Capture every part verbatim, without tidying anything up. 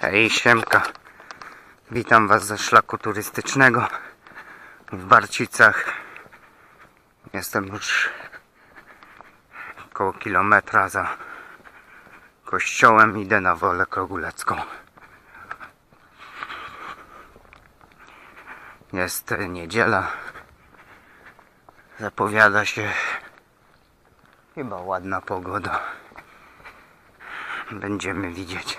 Hej, siemka. Witam was ze szlaku turystycznego w Barcicach. Jestem już około kilometra za kościołem. Idę na Wolę Krogulecką. Jest niedziela. Zapowiada się chyba ładna pogoda. Będziemy widzieć.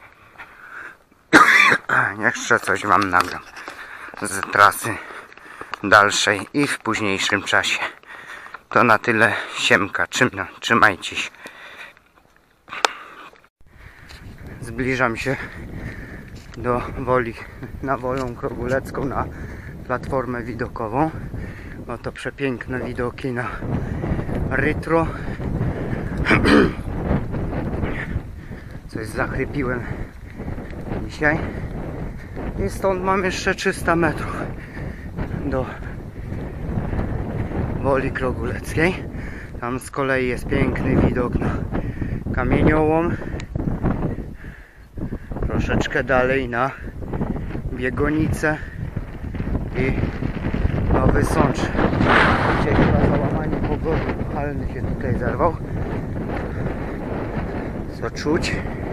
Jeszcze coś wam nagram z trasy dalszej i w późniejszym czasie. To na tyle, siemka, trzymajcie się. Zbliżam się do Woli, na Wolę Krogulecką, na platformę widokową. Oto przepiękne widoki na Rytro. Coś zachrypiłem dzisiaj. I stąd mam jeszcze trzysta metrów do Woli Kroguleckiej. Tam z kolei jest piękny widok na Kamieniołom. Troszeczkę dalej na Biegonicę i Nowy Sącz. Dzisiaj chyba załamanie pogody lokalny się tutaj zerwał. Co czuć?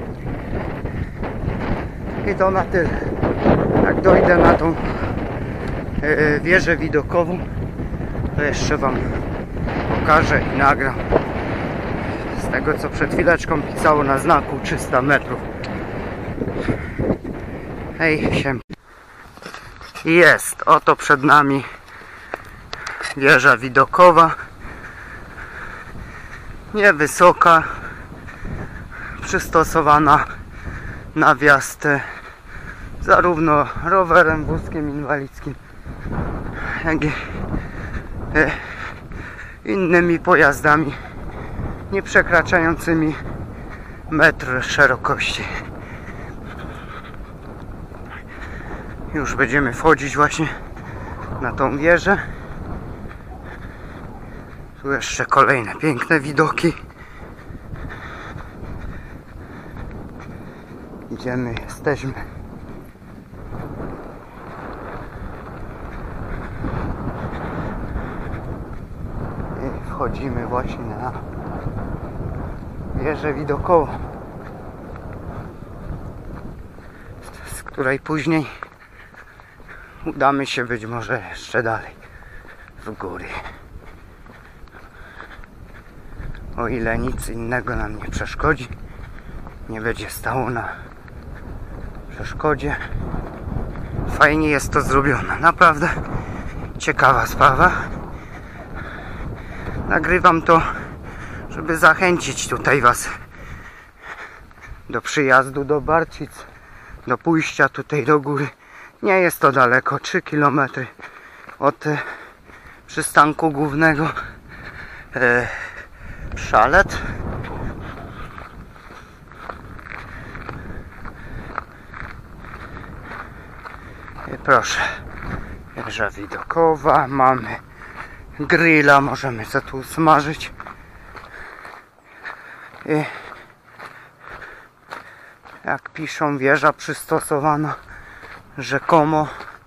I to na tyle. Jak dojdę na tą yy, wieżę widokową, to jeszcze wam pokażę i nagram. Z tego, co przed chwileczką pisało na znaku trzysta metrów. Hej, siem. Jest, oto przed nami wieża widokowa. Niewysoka, przystosowana na wjazd zarówno rowerem, wózkiem inwalidzkim, jak i innymi pojazdami nie przekraczającymi metr szerokości. Już będziemy wchodzić właśnie na tą wieżę. Tu jeszcze kolejne piękne widoki. Idziemy, jesteśmy. I wchodzimy właśnie na wieżę widokową, z której później udamy się być może jeszcze dalej w góry. O ile nic innego nam nie przeszkodzi, nie będzie stało na przeszkodzie. Fajnie jest to zrobione, naprawdę ciekawa sprawa. Nagrywam to, żeby zachęcić tutaj was do przyjazdu do Barcic, do pójścia tutaj do góry. Nie jest to daleko, trzy kilometry od e, przystanku głównego e, Szalet. I proszę, wieża widokowa, mamy grilla, możemy sobie tu smażyć. I jak piszą, wieża przystosowana rzekomo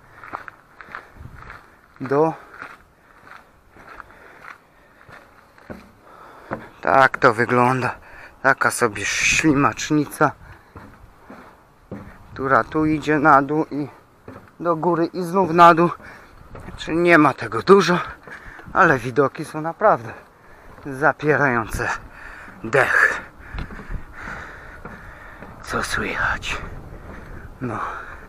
do... Tak to wygląda. Taka sobie ślimacznica, która tu idzie na dół i do góry i znów na dół. Czyli nie ma tego dużo, ale widoki są naprawdę zapierające dech. Co słychać? No.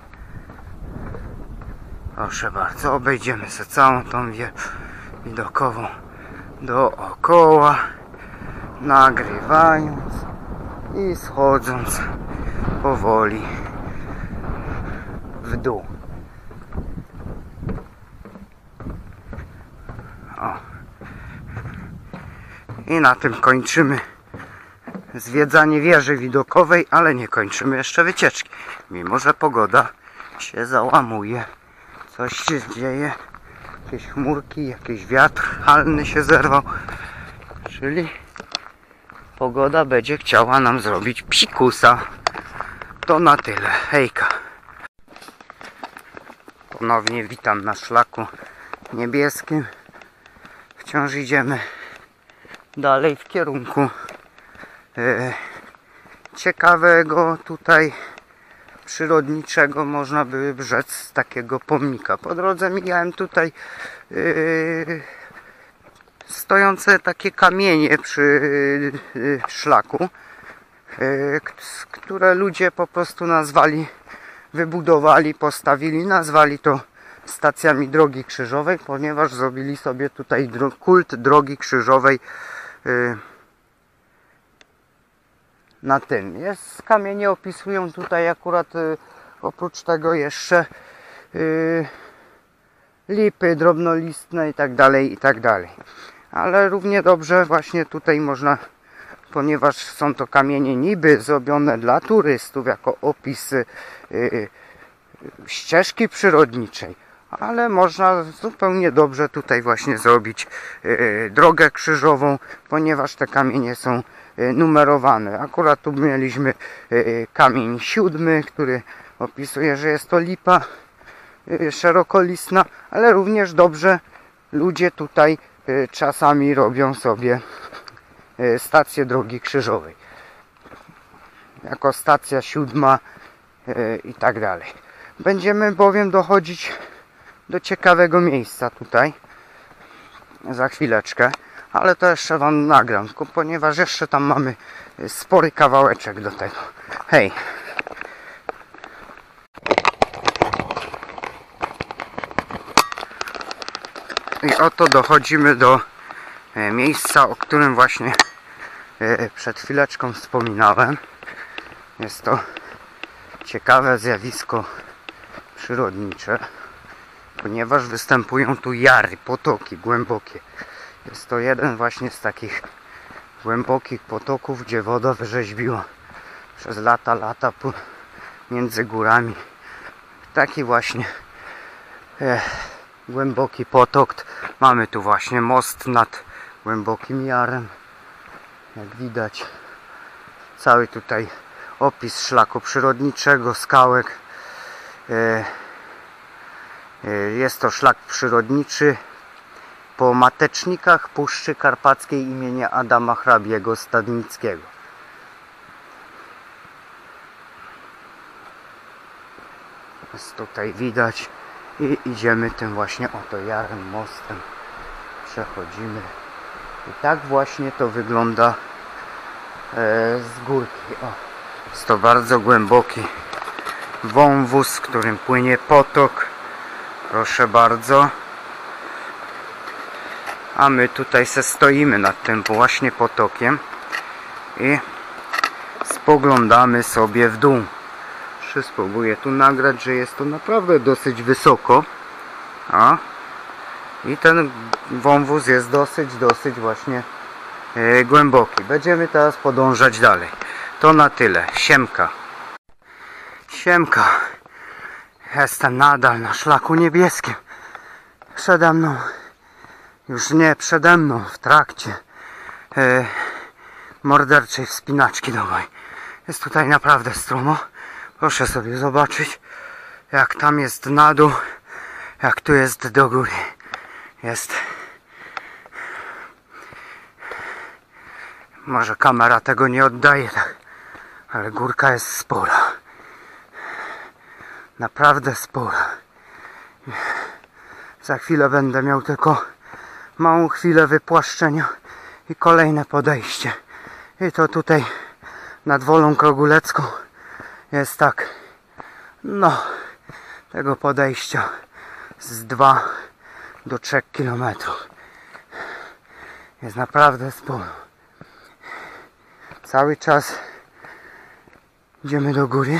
Proszę bardzo, obejdziemy sobie całą tą wieżę widokową dookoła, nagrywając i schodząc powoli w dół. O. I na tym kończymy zwiedzanie wieży widokowej, ale nie kończymy jeszcze wycieczki, mimo że pogoda się załamuje. Coś się dzieje, jakieś chmurki, jakiś wiatr halny się zerwał, czyli pogoda będzie chciała nam zrobić psikusa. to na tyle. Hejka. Ponownie witam na szlaku niebieskim. Wciąż idziemy dalej w kierunku e, ciekawego tutaj przyrodniczego, można by rzec, takiego pomnika. Po drodze mijałem tutaj e, stojące takie kamienie przy e, szlaku, e, które ludzie po prostu nazwali, wybudowali, postawili, nazwali to stacjami drogi krzyżowej, ponieważ zrobili sobie tutaj dro kult drogi krzyżowej yy, na tym. Jest, kamienie opisują tutaj akurat yy, oprócz tego jeszcze yy, lipy drobnolistne i tak dalej, i tak dalej. Ale równie dobrze właśnie tutaj można, ponieważ są to kamienie niby zrobione dla turystów jako opis yy, ścieżki przyrodniczej, ale można zupełnie dobrze tutaj właśnie zrobić yy, drogę krzyżową, ponieważ te kamienie są yy, numerowane. Akurat tu mieliśmy yy, kamień siódmy, który opisuje, że jest to lipa yy, szerokolistna, ale również dobrze ludzie tutaj yy, czasami robią sobie yy, stację drogi krzyżowej jako stacja siódma yy, i tak dalej. Będziemy bowiem dochodzić do ciekawego miejsca tutaj za chwileczkę, ale to jeszcze wam nagram, ponieważ jeszcze tam mamy spory kawałeczek do tego. Hej! I oto dochodzimy do miejsca, o którym właśnie przed chwileczką wspominałem. Jest to ciekawe zjawisko przyrodnicze, ponieważ występują tu jary, potoki głębokie. Jest to jeden właśnie z takich głębokich potoków, gdzie woda wyrzeźbiła przez lata, lata między górami. Taki właśnie e, głęboki potok. Mamy tu właśnie most nad głębokim jarem. Jak widać, cały tutaj opis szlaku przyrodniczego, skałek. Jest to szlak przyrodniczy po matecznikach Puszczy Karpackiej imienia Adama Hrabiego Stadnickiego. Jest tutaj widać i idziemy tym właśnie oto jarem, mostem. Przechodzimy i tak właśnie to wygląda z górki. O, jest to bardzo głęboki wąwóz, w którym płynie potok. Proszę bardzo. A my tutaj se stoimy nad tym właśnie potokiem i spoglądamy sobie w dół. Spróbuję tu nagrać, że jest to naprawdę dosyć wysoko. A? I ten wąwóz jest dosyć, dosyć właśnie e, głęboki. Będziemy teraz podążać dalej. To na tyle. Siemka. Siemka. Jestem nadal na szlaku niebieskim. Przede mną, już nie przede mną, w trakcie e, morderczej wspinaczki domowej. Jest tutaj naprawdę stromo. Proszę sobie zobaczyć, jak tam jest na dół, jak tu jest do góry. Jest. Może kamera tego nie oddaje, tak, ale górka jest spora. Naprawdę spora. Za chwilę będę miał tylko małą chwilę wypłaszczenia i kolejne podejście. I to tutaj nad Wolą Krogulecką jest tak, no, tego podejścia z dwa do trzech kilometrów. Jest naprawdę sporo. Cały czas idziemy do góry.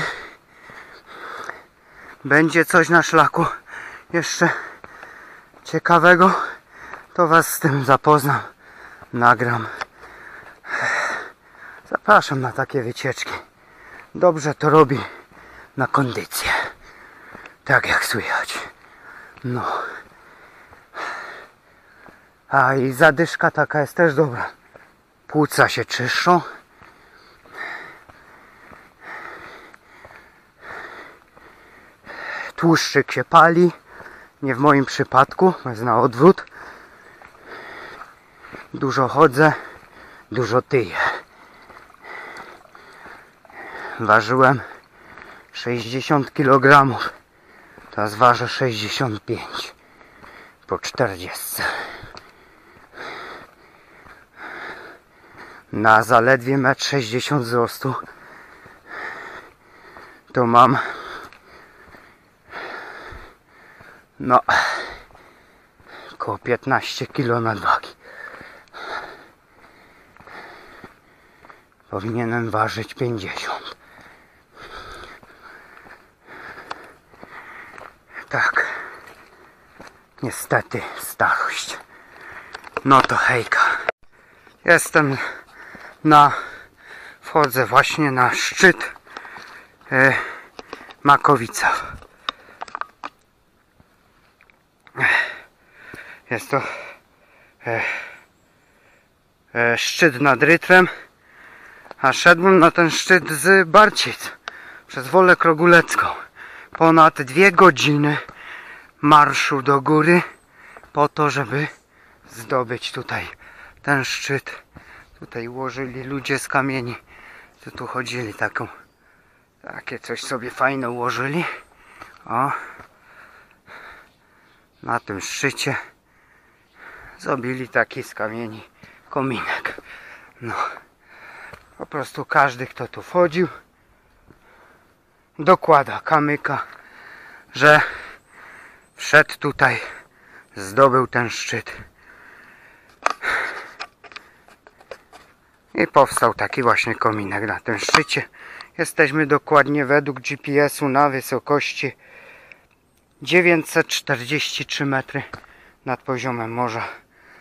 Będzie coś na szlaku jeszcze ciekawego, to was z tym zapoznam, nagram. Zapraszam na takie wycieczki. Dobrze to robi na kondycję. Tak jak słychać. No. A i zadyszka taka jest też dobra. Płuca się czyszczą. tłuszczyk się pali. Nie w moim przypadku, jest na odwrót. Dużo chodzę, dużo tyję. Ważyłem sześćdziesiąt kilogramów. Teraz ważę sześćdziesiąt pięć. Po czterdziestce. Na zaledwie metr sześćdziesiąt wzrostu to mam no około piętnaście kilo nadwagi. Powinienem ważyć pięćdziesiąt. Tak. Niestety starość. No to hejka. Jestem na... Wchodzę właśnie na szczyt e, Makowica. Jest to e, e, szczyt nad Rytrem. A szedłem na ten szczyt z Barcic przez Wolę Krogulecką. Ponad dwie godziny marszu do góry po to, żeby zdobyć tutaj ten szczyt. Tutaj ułożyli ludzie z kamieni, co tu chodzili, taką, takie coś sobie fajne ułożyli. O, na tym szczycie zrobili taki z kamieni kominek. No, po prostu każdy, kto tu wchodził, dokłada kamyka, że wszedł tutaj, zdobył ten szczyt. I powstał taki właśnie kominek na tym szczycie. Jesteśmy dokładnie według G P S-u na wysokości dziewięćset czterdzieści trzy metry nad poziomem morza.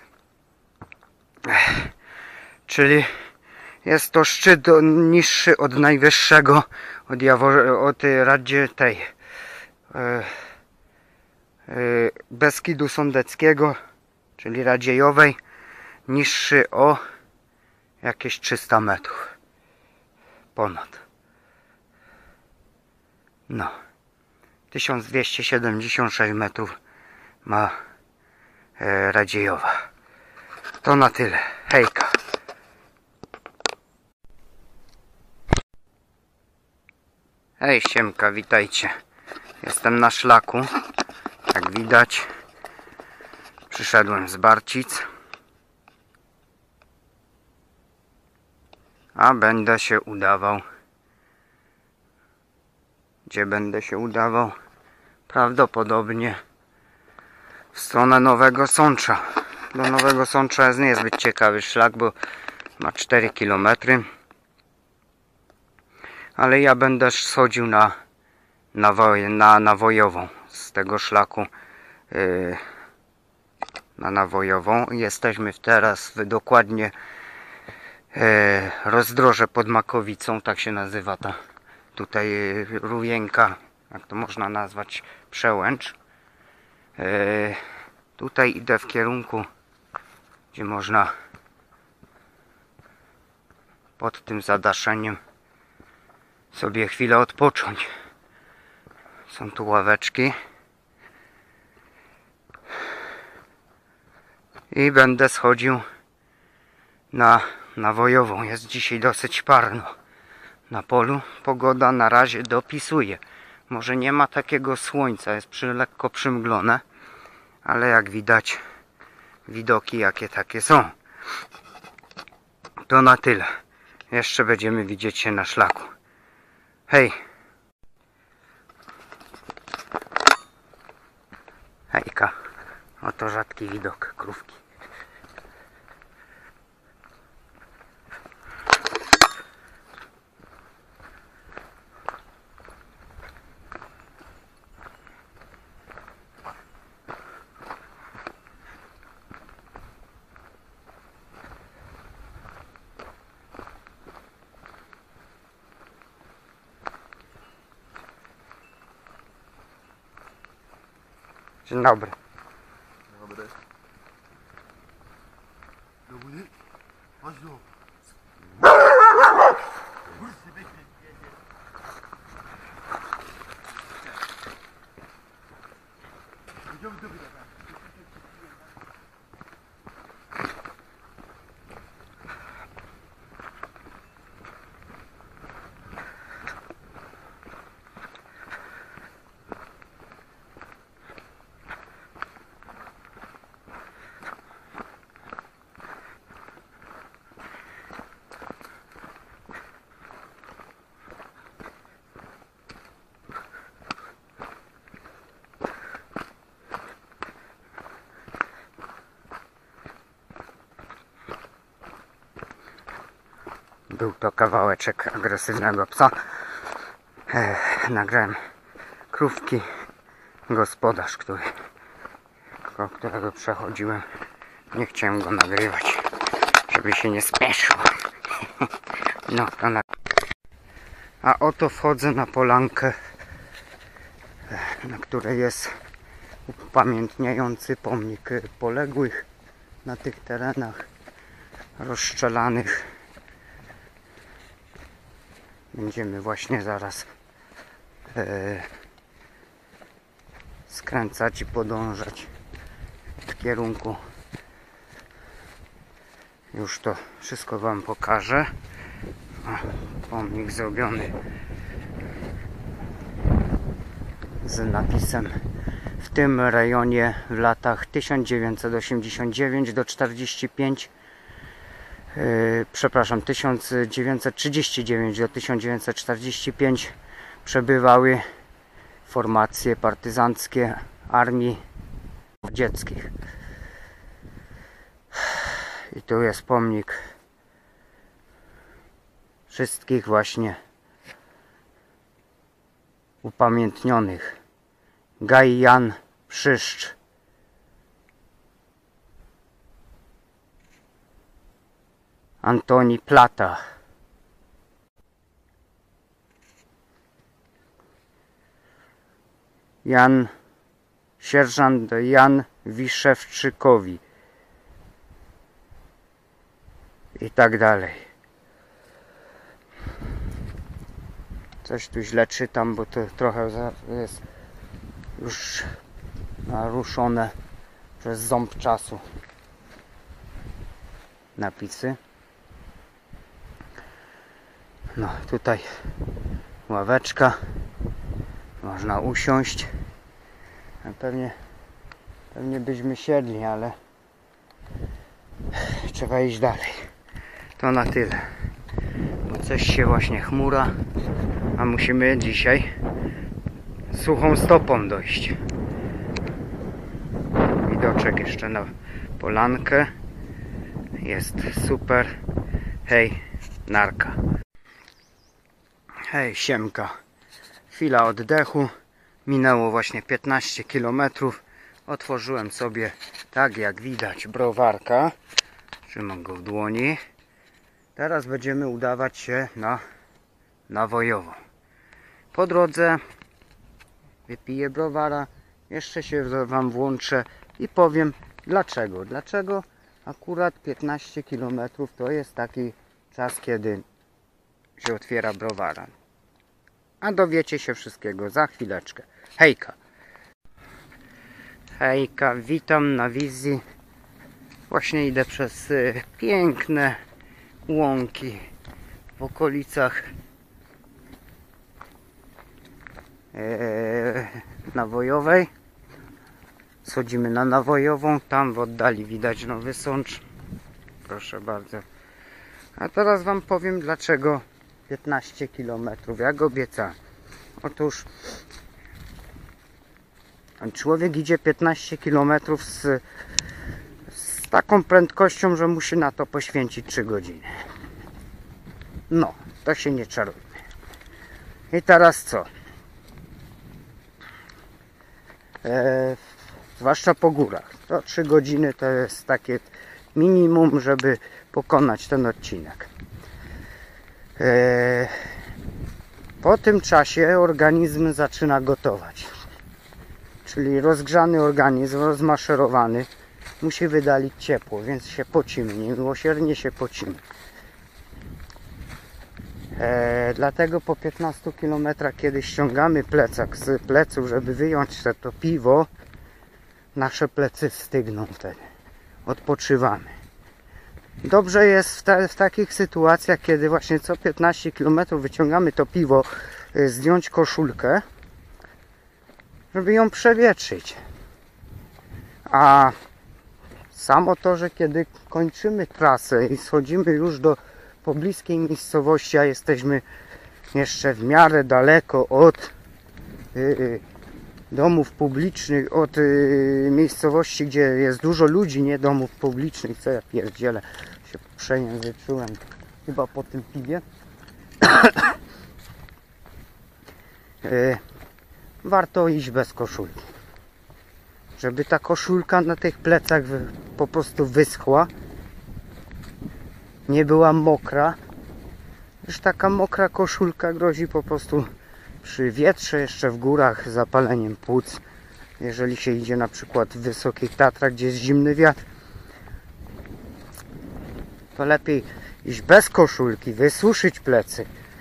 Czyli jest to szczyt niższy od najwyższego, od, Jawor od Radzie tej e, e, Beskidu Sądeckiego, czyli Radziejowej, niższy o jakieś trzysta metrów ponad. No, tysiąc dwieście siedemdziesiąt sześć metrów ma e, Radziejowa. To na tyle. Hejka. Hej, siemka, witajcie. Jestem na szlaku. Jak widać, przyszedłem z Barcic. A będę się udawał. Gdzie będę się udawał? Prawdopodobnie w stronę Nowego Sącza. Do Nowego Sącza jest niezbyt ciekawy szlak, bo ma cztery kilometry. Ale ja będę schodził na, na, na Nawojową z tego szlaku yy, na Nawojową. Jesteśmy teraz w dokładnie yy, rozdroże pod Makowicą, tak się nazywa ta tutaj yy, Rówienka, jak to można nazwać, przełęcz. Yy, tutaj idę w kierunku, gdzie można pod tym zadaszeniem sobie chwilę odpocząć. Są tu ławeczki. I będę schodził na Nawojową. Jest dzisiaj dosyć parno na polu. Pogoda na razie dopisuje. Może nie ma takiego słońca, jest przy, lekko przymglone, ale jak widać, widoki jakie takie są. To na tyle. Jeszcze będziemy widzieć się na szlaku. Hej! Hejka! Oto rzadki widok krówki. Dzień dobry. Dobry. Dobry. Chodź tu. Był to kawałeczek agresywnego psa. E, nagrałem krówki. Gospodarz, który, koło którego przechodziłem, nie chciałem go nagrywać, żeby się nie spieszył. No, to na... A oto wchodzę na polankę, na której jest upamiętniający pomnik poległych na tych terenach rozstrzelanych. Będziemy właśnie zaraz e, skręcać i podążać w kierunku. Już to wszystko wam pokażę. A, pomnik zrobiony z napisem w tym rejonie w latach tysiąc dziewięćset osiemdziesiąt dziewięć do czterdzieści pięć, yy, przepraszam, tysiąc dziewięćset trzydzieści dziewięć do tysiąc dziewięćset czterdzieści pięć przebywały formacje partyzanckie armii radzieckich. I tu jest pomnik wszystkich właśnie upamiętnionych. Gaj Jan Przyszcz, Antoni Plata, Jan, sierżant Jan Wiszewczykowi i tak dalej. Coś tu źle czytam, bo to trochę jest już naruszone przez ząb czasu napisy. No tutaj ławeczka, można usiąść. Pewnie, pewnie byśmy siedli, ale trzeba iść dalej. To na tyle, bo coś się właśnie chmura, a musimy dzisiaj suchą stopą dojść. Widoczek jeszcze na polankę. Jest super. Hej, narka. Hej, siemka. Chwila oddechu. Minęło właśnie piętnaście kilometrów. Otworzyłem sobie, tak jak widać, browarka. Trzymam go w dłoni. Teraz będziemy udawać się na Nawojową. Po drodze wypiję browara, jeszcze się wam włączę i powiem dlaczego. Dlaczego akurat piętnaście kilometrów to jest taki czas, kiedy się otwiera browara. A dowiecie się wszystkiego za chwileczkę. Hejka! Hejka, witam na wizji. Właśnie idę przez y, piękne łąki w okolicach e, Nawojowej. Schodzimy na Nawojową. Tam w oddali widać Nowy Sącz. Proszę bardzo. A teraz wam powiem dlaczego piętnaście kilometrów. Jak obiecałem. Otóż człowiek idzie piętnaście kilometrów z, z taką prędkością, że musi na to poświęcić trzy godziny. No, to się nie czarujmy. I teraz co? E, zwłaszcza po górach. To trzy godziny to jest takie minimum, żeby pokonać ten odcinek. E, po tym czasie organizm zaczyna gotować. Czyli rozgrzany organizm, rozmaszerowany, musi wydalić ciepło, więc się pocimy, niemiłosiernie się pocimy. E, dlatego po piętnastu kilometrach, kiedy ściągamy plecak z pleców, żeby wyjąć to piwo, nasze plecy stygną wtedy. Odpoczywamy. Dobrze jest w, te, w takich sytuacjach, kiedy właśnie co piętnaście kilometrów wyciągamy to piwo, y, zdjąć koszulkę, żeby ją przewietrzyć. A samo to, że kiedy kończymy trasę i schodzimy już do pobliskiej miejscowości, a jesteśmy jeszcze w miarę daleko od y, y, domów publicznych, od y, miejscowości, gdzie jest dużo ludzi, nie domów publicznych, co ja pierdzielę, się przejęzyczyłem, chyba po tym piwie. yy, warto iść bez koszulki. Żeby ta koszulka na tych plecach wy, po prostu wyschła. Nie była mokra. Już taka mokra koszulka grozi po prostu przy wietrze, jeszcze w górach, zapaleniem płuc. Jeżeli się idzie na przykład w Wysokich Tatrach, gdzie jest zimny wiatr, to lepiej iść bez koszulki, wysuszyć plecy,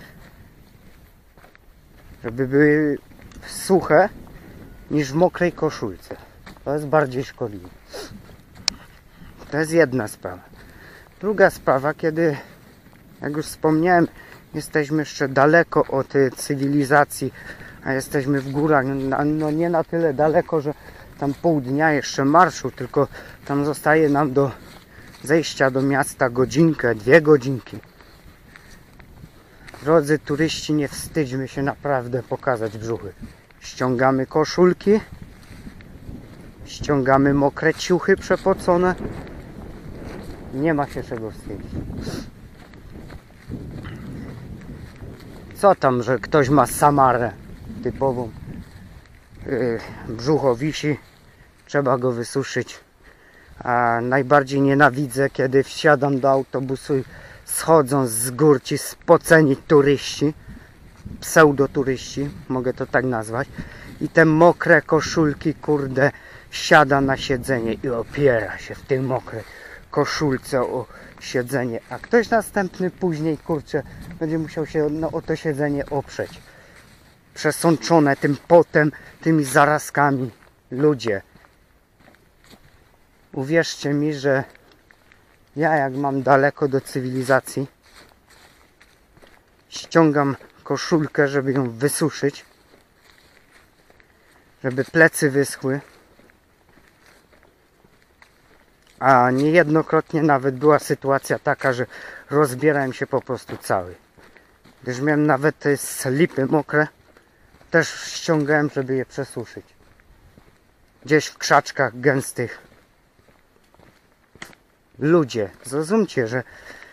żeby były suche, niż w mokrej koszulce. To jest bardziej szkodliwe. To jest jedna sprawa. Druga sprawa, kiedy, jak już wspomniałem, jesteśmy jeszcze daleko od cywilizacji, a jesteśmy w górach, no, no nie na tyle daleko, że tam pół dnia jeszcze marszu, tylko tam zostaje nam do zejścia do miasta godzinkę, dwie godzinki. Drodzy turyści, nie wstydźmy się naprawdę pokazać brzuchy. Ściągamy koszulki, ściągamy mokre ciuchy przepocone. Nie ma się czego wstydzić. Co tam, że ktoś ma Samarę typową, yy, brzucho wisi, trzeba go wysuszyć. A najbardziej nienawidzę, kiedy wsiadam do autobusu i schodzą z gór ci spoceni turyści, pseudoturyści, mogę to tak nazwać, i te mokre koszulki, kurde, wsiada na siedzenie i opiera się w tej mokrej koszulce o siedzenie, a ktoś następny później, kurczę, będzie musiał się no, o to siedzenie oprzeć. Przesączone tym potem, tymi zarazkami. Ludzie, uwierzcie mi, że ja, jak mam daleko do cywilizacji, ściągam koszulkę, żeby ją wysuszyć, żeby plecy wyschły. A niejednokrotnie nawet była sytuacja taka, że rozbierałem się po prostu cały. Gdyż miałem nawet te slipy mokre, też ściągałem, żeby je przesuszyć. Gdzieś w krzaczkach gęstych. Ludzie, zrozumcie, że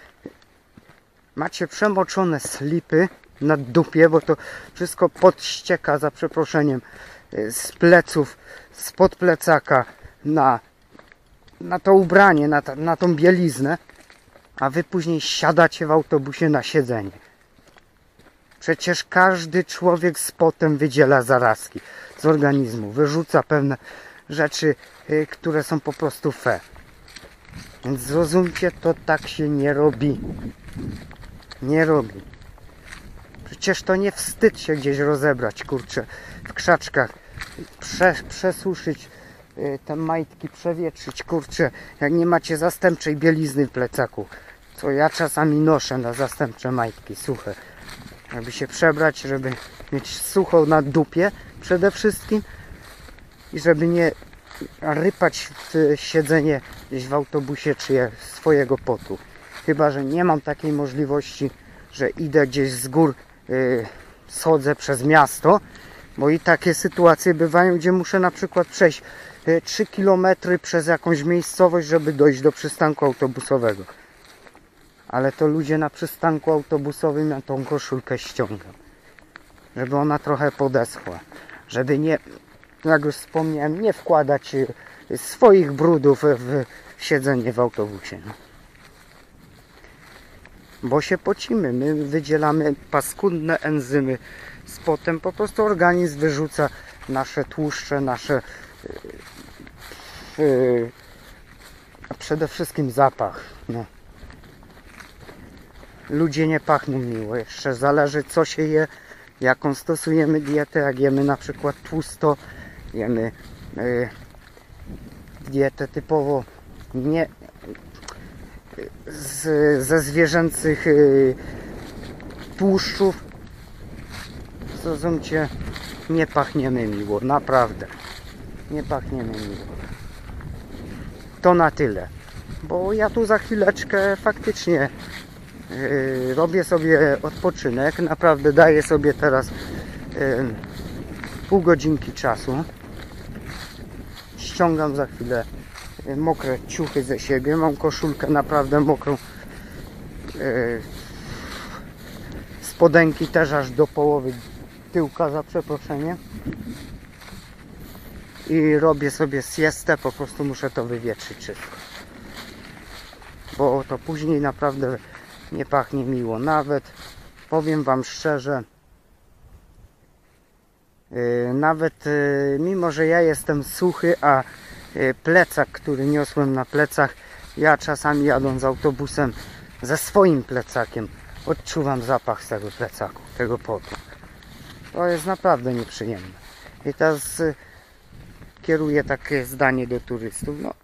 macie przemoczone slipy na dupie, bo to wszystko podścieka, za przeproszeniem, z pleców, spod plecaka na na to ubranie, na, ta, na tą bieliznę, a wy później siadacie w autobusie na siedzenie. Przecież każdy człowiek z potem wydziela zarazki z organizmu, wyrzuca pewne rzeczy, y, które są po prostu fe. Więc zrozumcie, to tak się nie robi. Nie robi. Przecież to nie wstyd się gdzieś rozebrać, kurczę, w krzaczkach, prze, przesuszyć te majtki, przewietrzyć, kurczę, jak nie macie zastępczej bielizny w plecaku, co ja czasami noszę na zastępcze majtki suche, żeby się przebrać, żeby mieć sucho na dupie przede wszystkim i żeby nie rypać w siedzenie gdzieś w autobusie czy swojego potu. Chyba że nie mam takiej możliwości, że idę gdzieś z gór, yy, schodzę przez miasto, bo i takie sytuacje bywają, gdzie muszę na przykład przejść trzy kilometry przez jakąś miejscowość, żeby dojść do przystanku autobusowego. Ale to ludzie na przystanku autobusowym, ja tą koszulkę ściągam, żeby ona trochę podeschła, żeby nie, jak już wspomniałem, nie wkładać swoich brudów w siedzenie w autobusie. Bo się pocimy, my wydzielamy paskudne enzymy z potem, po prostu organizm wyrzuca nasze tłuszcze, nasze yy, a przede wszystkim zapach. No. Ludzie nie pachną miło, jeszcze zależy co się je, jaką stosujemy dietę. Jak jemy na przykład tłusto, jemy yy, dietę typowo nie z, ze zwierzęcych yy, tłuszczów, zrozumcie, nie pachniemy miło, naprawdę nie pachniemy miło. To na tyle, bo ja tu za chwileczkę faktycznie yy, robię sobie odpoczynek, naprawdę daję sobie teraz yy, pół godzinki czasu, ściągam za chwilę yy, mokre ciuchy ze siebie, mam koszulkę naprawdę mokrą, yy, spodenki też aż do połowy tyłka, za przeproszeniem. I robię sobie siestę, po prostu muszę to wywietrzyć wszystko. Bo to później naprawdę nie pachnie miło. Nawet powiem wam szczerze, yy, nawet yy, mimo że ja jestem suchy, a yy, plecak, który niosłem na plecach, ja czasami jadąc autobusem ze swoim plecakiem odczuwam zapach z tego plecaku, tego potu. To jest naprawdę nieprzyjemne. I teraz yy, kieruję takie zdanie do turystów. No,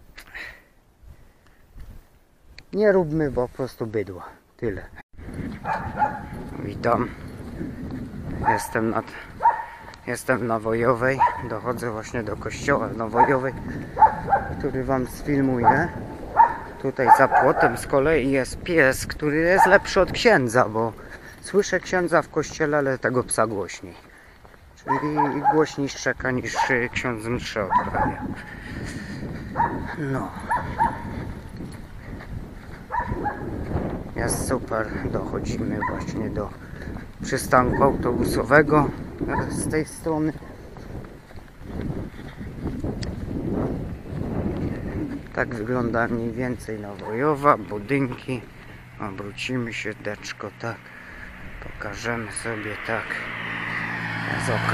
nie róbmy po prostu bydła. Tyle. Witam. Jestem nad, jestem na Wojowej. Dochodzę właśnie do kościoła na Wojowej, który wam sfilmuję. Tutaj za płotem z kolei jest pies, który jest lepszy od księdza, bo słyszę księdza w kościele, ale tego psa głośniej. Czyli głośniej szczeka niż ksiądz mszę odprawia. No. Jest super. Dochodzimy właśnie do przystanku autobusowego z tej strony. Tak wygląda mniej więcej Nowojowa, budynki. Obrócimy się, deczko, tak. Pokażemy sobie, tak. Jest ok.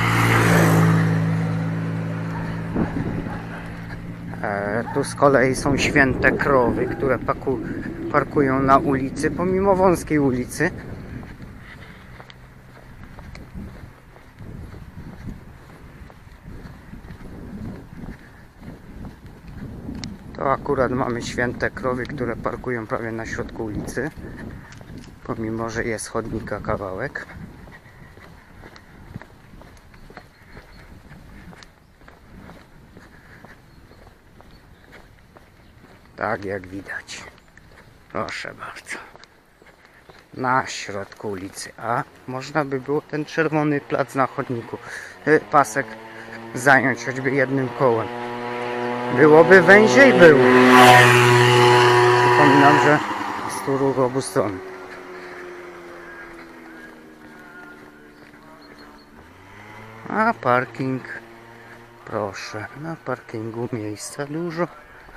E, tu z kolei są święte krowy, które paku, parkują na ulicy, pomimo wąskiej ulicy. To akurat mamy święte krowy, które parkują prawie na środku ulicy, pomimo że jest chodnika kawałek. Tak jak widać. Proszę bardzo. Na środku ulicy. A można by było ten czerwony plac na chodniku, pasek zająć choćby jednym kołem. Byłoby węziej, było. Przypominam, że jest tu ruch obu stron. A parking. Proszę, na parkingu miejsca dużo.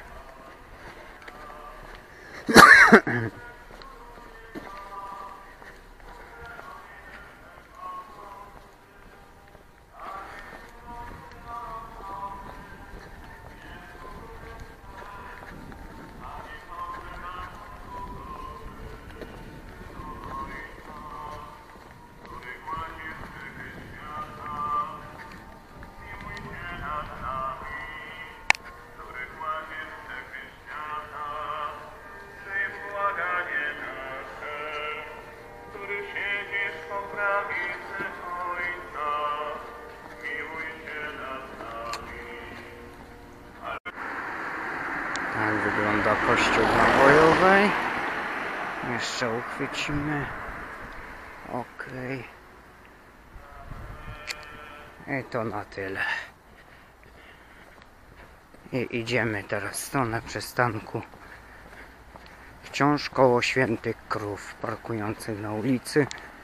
Tak wygląda kościół na Wojowej. Jeszcze uchwycimy. Ok. I to na tyle. I idziemy teraz w stronę przystanku. Wciąż koło świętych krów parkujących na ulicy.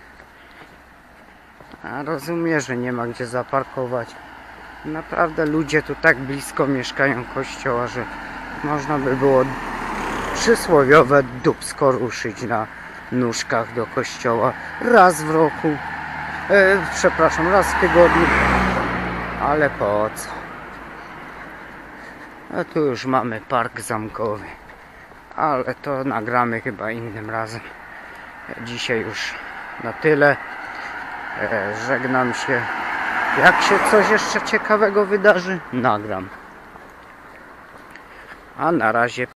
A rozumiem, że nie ma gdzie zaparkować. Naprawdę ludzie tu tak blisko mieszkają kościoła, że można by było przysłowiowe dupsko ruszyć na nóżkach do kościoła raz w roku, e, przepraszam, raz w tygodniu, ale po co? A tu już mamy park zamkowy, ale to nagramy chyba innym razem. Dzisiaj już na tyle. E, żegnam się. Jak się coś jeszcze ciekawego wydarzy, nagram. A na razie